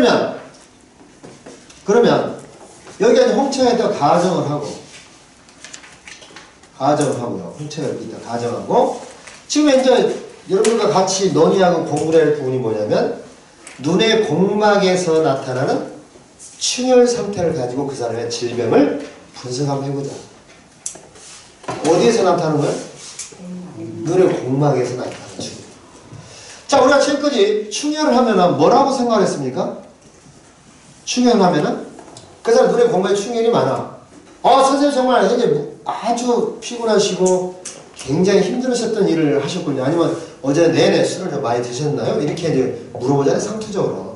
그러면 여기가 이제 홍채에다 가정을 하고요. 홍채가 여기 있다 가정하고 지금 이제 여러분과 같이 논의하고 공부를 할 부분이 뭐냐면 눈의 공막에서 나타나는 충혈 상태를 가지고 그 사람의 질병을 분석 한번 해보자. 어디에서 나타나는 거야? 눈의 공막에서 나타나는 충혈. 자, 우리가 지금까지 충혈을 하면은 뭐라고 생각했습니까? 충혈을 하면은 그 사람 눈의 공막에 충혈이 많아. 선생님 정말 이제 아주 피곤하시고 굉장히 힘들으셨던 일을 하셨군요. 아니면 어제 내내 술을 좀 많이 드셨나요? 이렇게 이제 물어보잖아요, 상투적으로.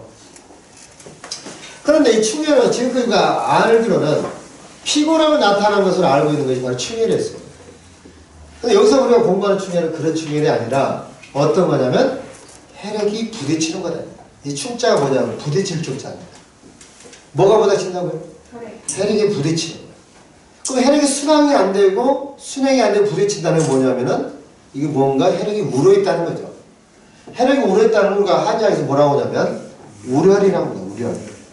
그런데 이 충혈은 지금까지 우리가 알기로는 피곤함을 나타나는 것을 알고 있는 것이 바로 충혈이었어요. 근데 여기서 우리가 공부하는 충혈은 그런 충혈이 아니라 어떤 거냐면 혈액이 부딪히는 거다. 이 충자가 뭐냐면 부딪힐 충자입니다. 뭐가 부딪힌다고요? 혈액이 부딪히는 거예요. 그럼 혈액이 순환이 안 되고 순행이 안 되고 부딪힌다는 게 뭐냐면은 이게 뭔가 혈액이 우러있다는 거죠. 혈액이 우러있다는 걸 우리가 한의학에서 뭐라고 하냐면 우렬이라고 합니다.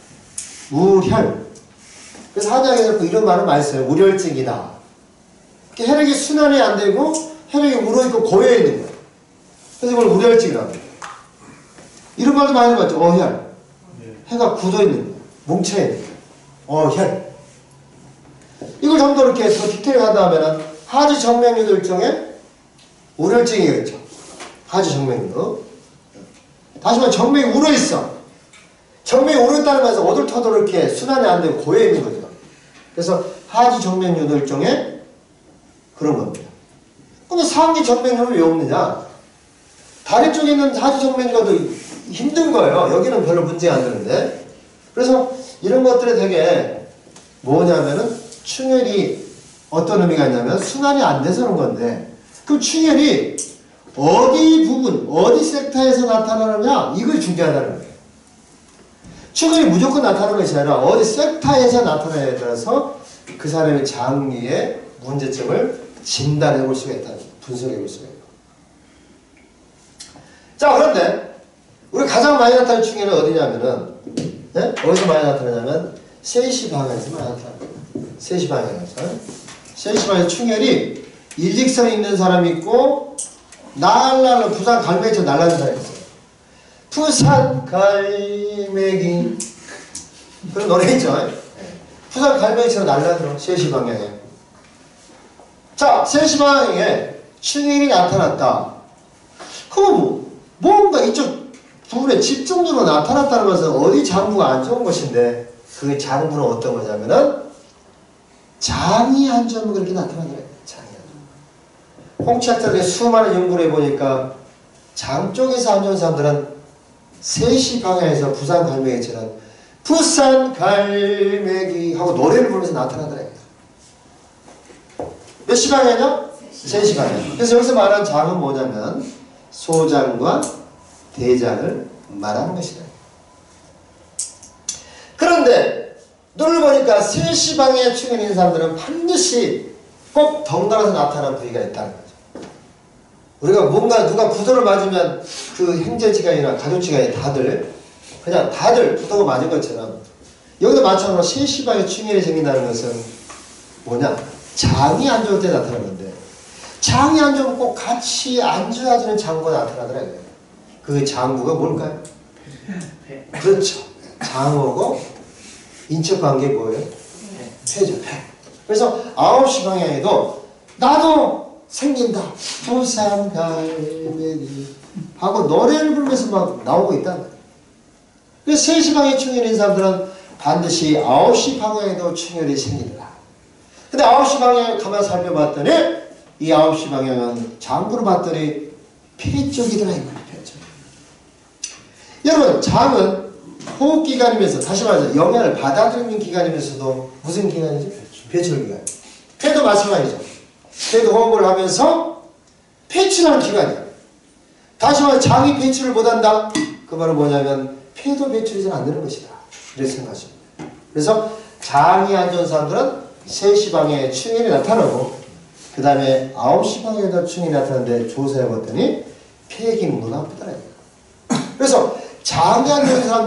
우혈. 그래서 한의학에서 이런 말을 많이 써요. 우렬증이다. 혈액이 순환이 안 되고 혈액이 우러있고 고여있는 거예요. 그래서 이걸 우렬증이라고 합니다. 이런 말도 많이 해봤죠. 어혈. 혈가 굳어있는 거예요. 뭉쳐있는 거예요. 어혈. 이걸 좀 더 이렇게 더 디테일하다 하면은 하지정맥류들중에 우렬증이겠죠. 하지정맥류. 다시 말해 정맥이 울어있어. 정맥이 울어있다는 것은 오돌토돌 이렇게 순환이 안 되고 고여있는 거죠. 그래서 하지정맥류들중에 그런 겁니다. 그러면 상기정맥류는 왜 없느냐? 다리 쪽에 있는 하지정맥류가 더 힘든 거예요. 여기는 별로 문제가 안 되는데. 그래서 이런 것들이 되게 뭐냐면은 충혈이 어떤 의미가 있냐면 순환이 안 돼서 그런 건데 그 충혈이 어디 부분, 어디 섹터에서 나타나느냐 이걸 중요하다는 거예요. 충혈이 무조건 나타나는 것이 아니라 어디 섹터에서 나타나냐에 따라서 그 사람의 장기의 문제점을 진단해 볼 수가 있다는 거예요. 분석해 볼 수가 있고. 자, 그런데 우리 가장 많이 나타나는 충혈은 어디냐면은 어디서 많이 나타나냐면 3시 방향에서 많이 나타납니다. 3시 방향에서. 3시 방향에서 충혈이 일직선에 있는 사람이 있고 날라는 부산 갈매기처럼 날라는 사람이 있어요. 부산 갈매기 그런 노래 있죠. 부산 갈매기처럼 날라들어 3시 방향에. 자, 3시 방향에 충혈이 나타났다. 그럼 뭔가 이쪽 부분에 집중적으로 나타났다는 것은 어디 장부가 안 좋은 것인데 그 장부는 어떤 거냐면은 장이 안 좋으면 그렇게 나타나더래요. 장이 안 좋으면. 홍치학자들이 수많은 연구를 해보니까 장 쪽에서 안 좋은 사람들은 3시 방향에서 부산 갈매기처럼 부산 갈매기 하고 노래를 부르면서 나타나더래요. 몇 시 방향이냐? 3시 방향. 그래서 여기서 말하는 장은 뭐냐면 소장과 대장을 말하는 것이다. 그런데 눈을 보니까 3시 방향에 충혈이 있는 사람들은 반드시 꼭 덩달아서 나타나는 부위가 있다는 거죠. 우리가 뭔가 누가 부도를 맞으면 그 형제지간이나 가족지간이 다들 부도가 맞은 것처럼 여기도 마찬가지로 3시 방향에 충혈이 생긴다는 것은 뭐냐? 장이 안 좋을 때 나타나는 건데 장이 안 좋으면 꼭 같이 안 좋아지는 장부가 나타나더라고요. 그 장부가 뭘까요? 그렇죠. 장하고 인척관계 뭐예요? 폐죠. 폐. 그래서 9시 방향에도 나도 생긴다. 부산 갈매기 하고 노래를 부르면서 막 나오고 있다는 거예요. 그래서 3시 방향에 충혈이 있는 사람들은 반드시 9시 방향에도 충혈이 생기더라. 근데 9시 방향을 가만 살펴봤더니 이 9시 방향은 장부로 봤더니 폐 쪽이더라. 폐 쪽. 여러분 장은 호흡기관이면서 다시 말해서 영양을 받아들이는 기관이면서도 무슨 기관이죠? 배출기관. 폐도 마찬가지죠. 폐도 호흡을 하면서 배출하는 기관이에요. 다시 말해서 장이 배출을 못한다? 그 말은 뭐냐면 폐도 배출이 잘 안 되는 것이다. 이렇게 생각하십니다. 그래서 장이 안 좋은 사람들은 3시 방향에 충혈이 나타나고 그 다음에 9시 방향에도 충혈이 나타나는데 조사해봤더니 폐 기능도 나쁘더라고요. 그래서 장이 안 좋은 사람들은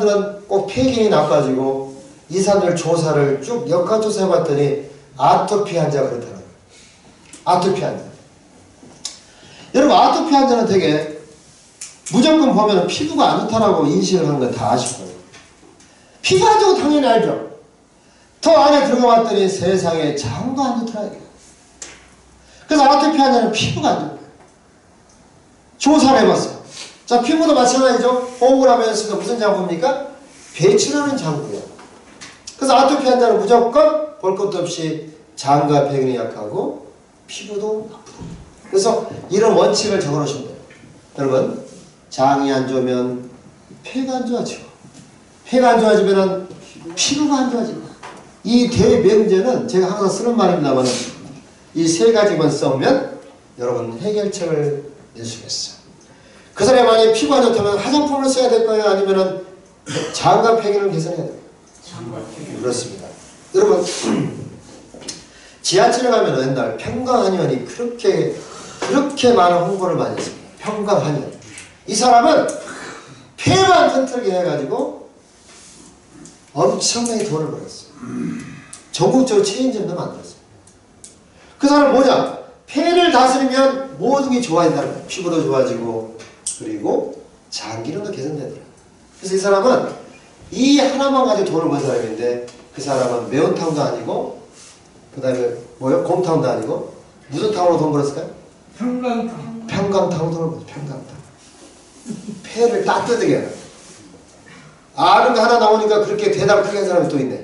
꼭 폐기능이 나빠지고 이 사람들 조사를 쭉 역학조사 해봤더니 아토피 환자가 그렇다는 거예요. 아토피 환자. 여러분 아토피 환자는 되게 무조건 보면 피부가 안 좋다라고 인식을 하는 건 다 아실 거예요. 피부가 안 좋고 당연히 알죠. 더 안에 들어가 봤더니 세상에 장도 안 좋더라. 그래서 아토피 환자는 피부가 안 좋아요. 조사를 해봤어요. 자, 피부도 마찬가지죠. 호흡을 하면서 무슨 장부입니까? 배출하는 장부예요. 그래서 아토피 환자는 무조건 볼 것도 없이 장과 폐기능이 약하고 피부도 나쁘다. 그래서 이런 원칙을 적어놓으시면 돼요. 여러분, 장이 안 좋으면 폐가 안 좋아지고, 폐가 안 좋아지면 피부가 안 좋아진다. 이 대명제는 제가 항상 쓰는 말입니다만 이 세 가지만 써오면 여러분 해결책을 낼 수 있어요. 그 사람이 만약에 피부가 안 좋다면 화장품을 써야 될 거예요? 아니면 장과 폐기능을 개선해야 돼요? 그렇습니다. 여러분 지하철에 가면 옛날 평강한의원이 그렇게 많은 홍보를 많이 했습니다. 평강한의원. 이 사람은 폐만 튼튼하게 해가지고 엄청나게 돈을 벌었어요. 전국적으로 체인점도 만들었어요. 그 사람은 뭐냐? 폐를 다스리면 모든 게 좋아진다는 거예요. 피부도 좋아지고 그리고 장 기능도 개선되더라고요. 그래서 이 사람은 이 하나만 가지고 돈을 번 사람인데 그 사람은 매운탕도 아니고 그 다음에 뭐요? 곰탕도 아니고 무슨 탕으로 돈 벌었을까요? 평강탕. 평강탕으로 돈을 벌었어요. 평강탕. 폐를 따뜻하게 해요. 아는 거 하나 나오니까 그렇게 대답 크게 한 사람이 또 있네.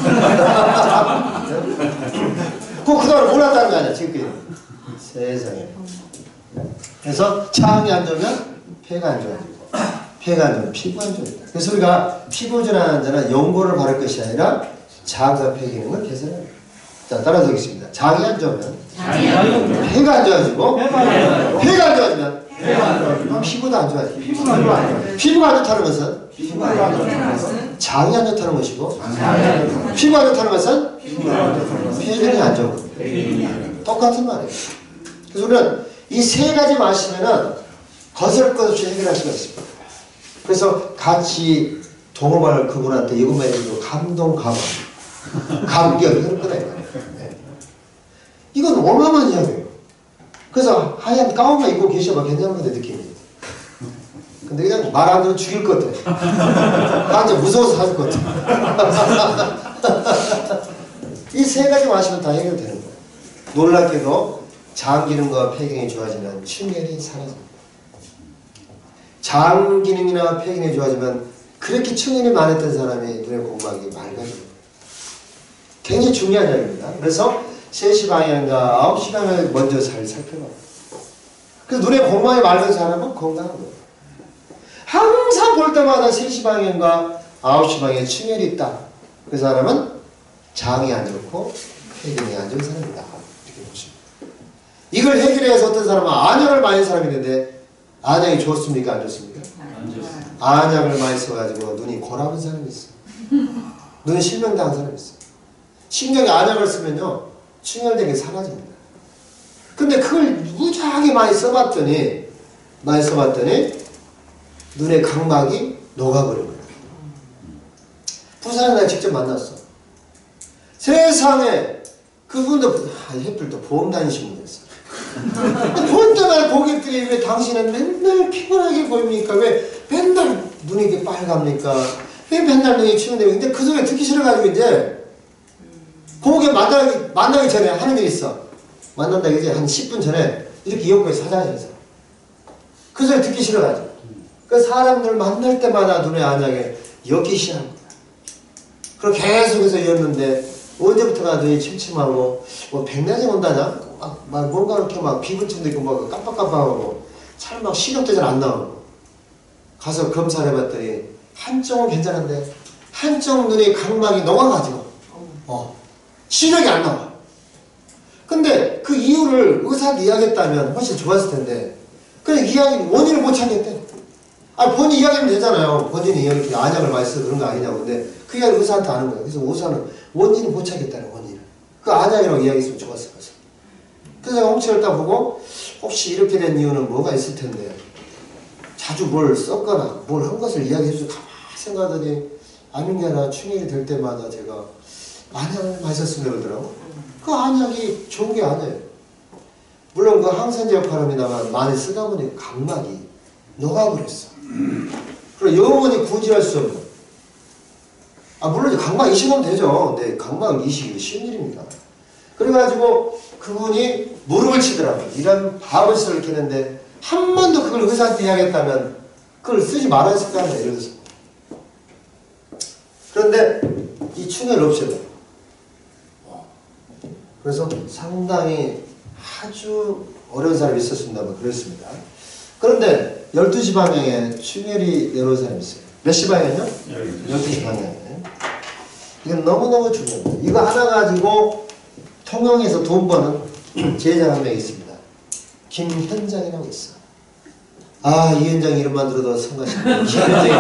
그 다음에 몰랐다는 거 아니야 지금까지. 세상에. 그래서 장이 안 좋으면 폐가 안 좋아지고 폐가 안 좋으면 피부가 안 좋아진다. 그래서 우리가 피부 질환자는 연고를 바를 것이 아니라 장과 폐 기능을 개선해야 합니다. 자, 따라서 하겠습니다. 장이 안 좋으면 폐가 안 좋아지고 폐가 안 좋아지면 피부도 안 좋아지고 피부가 안 좋다는 것은 장이 안 좋다는 것이고 피부가 안 좋다는 것은 폐 기능이 안 좋은 겁니다. 똑같은 말이에요. 그래서 우리는 이 세 가지 마시면은 거스를 것 없이 해결할 수가 있습니다. 그래서 같이 동업할 그분한테 이것만 해도 감동, 감격 이런 거다. 이건 어마어마한 이야기예요. 그래서 하얀 가운만 입고 계셔봐 괜찮은 건데 느낌이. 근데 그냥 말 안 들으면 죽일 것 같아. 완전 무서워서 사줄 것 같아. 이 세 가지 마시면 다 해결되는 거예요. 놀랍게도 장 기능과 폐 기능이 좋아지면 충혈이 사라집니다. 장 기능이나 폐 기능이 좋아지면 그렇게 충혈이 많았던 사람이 눈의 공막이 맑아집니다. 굉장히 중요한 이야기입니다. 그래서 3시 방향과 9시 방향을 먼저 잘 살펴봐요. 그래서 눈의 공막이 맑은 사람은 건강한 거예요. 항상 볼 때마다 3시 방향과 9시 방향에 충혈이 있다. 그 사람은 장이 안 좋고 폐 기능이 안 좋은 사람이다. 이렇게 보십니다. 이걸 해결해서 어떤 사람은 안약을 많이 사람이 있는데 안약이 좋습니까? 안 좋습니까? 안 좋습니다. 안약을 많이 써가지고 눈이 고라본 사람이 있어요. 눈이 실명당한 사람이 있어요. 신경에 안약을 쓰면요 충혈된 게 사라집니다. 근데 그걸 무지하게 많이 써봤더니 눈의 각막이 녹아버린 거예요. 부산에 날 직접 만났어. 세상에 그분도 해필 또 보험 다니시는 분이었어. 볼 때마다 고객들이 왜 당신은 맨날 피곤하게 보입니까? 왜 맨날 눈이 이렇게 빨갑니까? 왜 맨날 눈이 치는데 근데 그 소리 듣기 싫어가지고 이제 고객 만나기 전에 하는 일이 있어. 만난다 이제 한 10분 전에 이렇게 이어고에서 화장실에서 그 소리 듣기 싫어가지고 그 사람들 만날 때마다 눈에 안약에 엮기 시작한 거야. 그리고 계속해서 이었는데 언제부터가 눈이 침침하고 뭐 백내장 온다냐? 막 뭔가 이렇게 막 비근침도 있고 막 깜빡깜빡하고 잘 막 시력도 잘 안 나오고 가서 검사를 해봤더니 한쪽은 괜찮은데 한쪽 눈이 각막이 녹아가지고 시력이 안 나와. 근데 그 이유를 의사한테 이야기했다면 훨씬 좋았을 텐데 그래 원인을 못 찾겠대. 본인이 이야기하면 되잖아요. 본인이 이렇게 안약을 많이 써서 그런 거 아니냐고. 근데 그 이야기를 의사한테 하는 거예요. 그래서 의사는 원인을 못 찾겠다는 원인을. 그 안약이라고 이야기했으면 좋았을 거죠. 그래서 제가 홍채를 딱 보고 혹시 이렇게 된 이유는 뭐가 있을 텐데 자주 뭘 썼거나 뭘 한 것을 이야기해 주고 가만히 생각하더니 아닌 게 아니라 충혈이 될 때마다 제가 안약을 마셨으면 그러더라고. 그 안약이 좋은 게 아니에요. 물론 그 항생제 역할입니다만 많이 쓰다 보니 각막이 녹아버렸어. 그리고 영원히 구질할 수 없는. 물론 각막 이식하면 되죠. 근데 각막 이식이 쉬운 일입니다. 그래가지고 그분이 무릎을 치더라고요. 이런 바보짓을 이렇게 했는데 한 번도 그걸 의사한테 이야기했다면 그걸 쓰지 말아야 했을 거 아니에요. 예를 들어서. 그런데 이 충혈을 없애요. 그래서 상당히 아주 어려운 사람이 있었습니다만 그랬습니다. 그런데 12시 방향에 충혈이 내려온 사람이 있어요. 몇 시 방향이요? 12시 방향에. 이건 너무너무 중요합니다. 이거 하나 가지고 통영에서 돈 버는 제자 한 명 있습니다. 김현장이라고 있어. 이 현장 이름만 들어도 성가십니다. 김현장이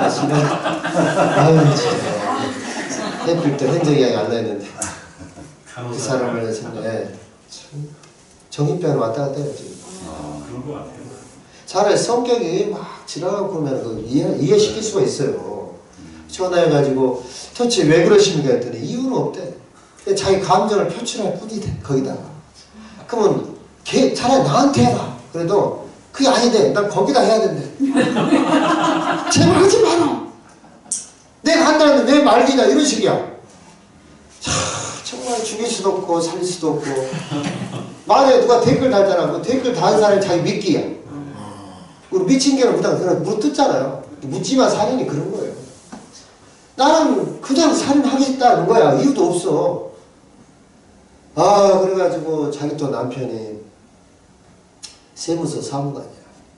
아유 진짜 해필 때 현장 이야기 안 나했는데 그 사람을 생각해 정신병 왔다 갔다 해요 지금. 그런 것 같아요. 차라리 성격이 막 지나가고 그러면 그 이해시킬 수가 있어요. 전화해가지고 도대체 왜 그러십니까 했더니 이유는 없대. 자기 감정을 표출할 뿐이대 거기다가. 그러면 차라리 나한테 해라. 그래도 그게 아니대. 난 거기다 해야 된대. 제발 하지 마라. 내가 한다는데 왜 말리냐 이런 식이야. 정말 죽일 수도 없고 살릴 수도 없고. 만약에 누가 댓글 달잖아. 그 댓글 다는 사람이 자기 믿기야. 우리 미친 개는 그냥 무릎 뜯잖아요. 묻지마 살인이 그런 거예요. 나는 그냥 살인하겠다는 거야. 이유도 없어. 그래가지고 자기 또 남편이 세무서 사무관이야.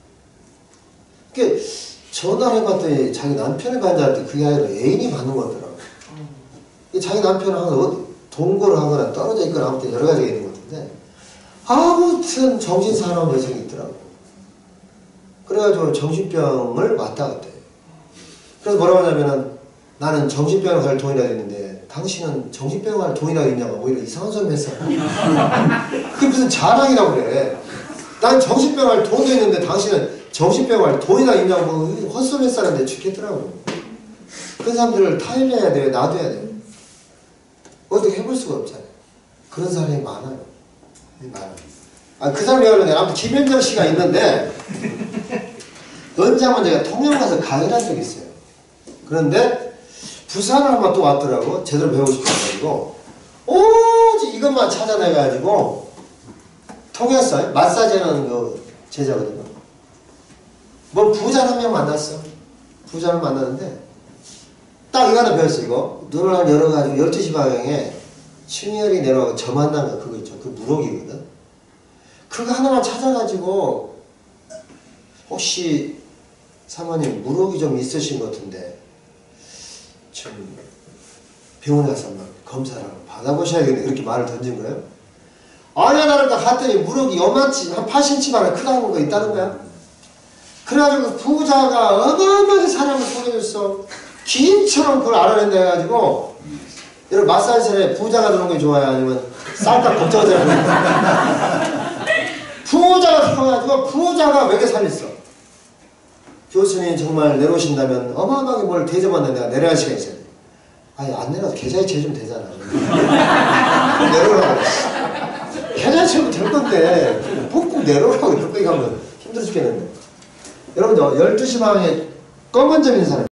그게 전화를 해봤더니 자기 남편이 받는 줄 알았더니 그게 아니라 애인이 받는 거더라고. 자기 남편은 항상 어디 동거를 하거나 떨어져 있거나 아무튼 여러 가지가 있는 것 같은데 아무튼 정신사나운 여성이 있더라고. 그래가지고 정신병을 왔다 갔다 해요. 그래서 뭐라고 하냐면은 나는 정신병을 갈 돈이라도 있는데 당신은 정신병을 갈 돈이라도 있냐고 오히려 이상한 소리 했어. 그게 무슨 자랑이라고 그래. 난 정신병을 갈 돈도 있는데 당신은 정신병을 갈 돈이나 있냐고 헛소리 했었는데 죽겠더라고. 그런 사람들을 타일해야 돼요. 놔둬야 돼요. 어떻게 해볼 수가 없잖아요. 그런 사람이 많아요. 많아요. 그 사람이 하려면 아무튼 김현정 씨가 있는데 언제 한번 제가 통영 가서 강의를 한 적이 있어요. 그런데 부산을 한번 또 왔더라고. 제대로 배우고 싶어가지고 오직 이것만 찾아내가지고 통했어요. 마사지 하는 그 제자거든요. 뭐 부자 한 명 만났어. 부자를 만났는데 딱 이거 하나 배웠어. 이거 눈을 한 열어가지고 12시 방향에 충혈이 내려가고 저 만난 거 그거 있죠. 그 무록이거든. 그거 하나만 찾아가지고 혹시 사모님 무록이 좀 있으신 것 같은데 좀 병원에 가서 한번 검사를 받아보셔야겠네. 그렇게 말을 던진 거예요. 아니야 나는 갔더니 무록이 요만치 한 8cm만 크다는 거 있다는 거야. 그래가지고 부자가 어마어마하게 사람을 소개해줬어. 기인처럼 그걸 알아낸다 해가지고 여러분 마사지실에 부자가 들어온 게 좋아요? 아니면 쌀딱 걱정하는 사람이 부자가 들어가지고 부자가 몇개 살렸어. 교수님 정말 내려오신다면 어마어마하게 뭘 대접하는데 내가 내려갈 시간이 있어요. 아니 안 내려도 계좌이체 해주면 되잖아. 내려오라고 계좌이체 하면 될 건데 푹푹 내려오라고 이렇게 가면 힘들어 죽겠는데. 여러분들 12시 방에 검은 점 있는 사람